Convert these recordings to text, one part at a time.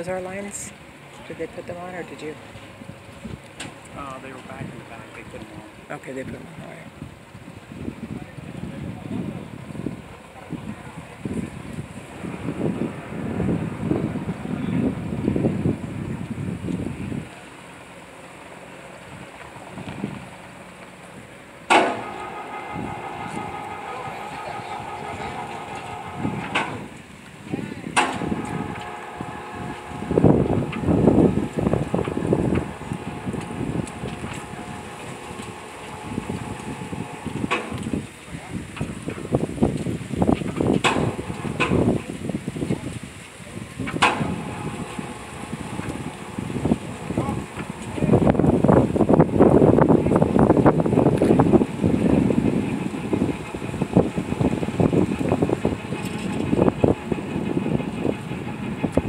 those our lines? Did they put them on, or did you? They were back in the back. They put them on. Okay, they put them on. All right.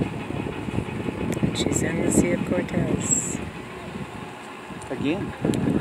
She's in the Sea of Cortez. Again.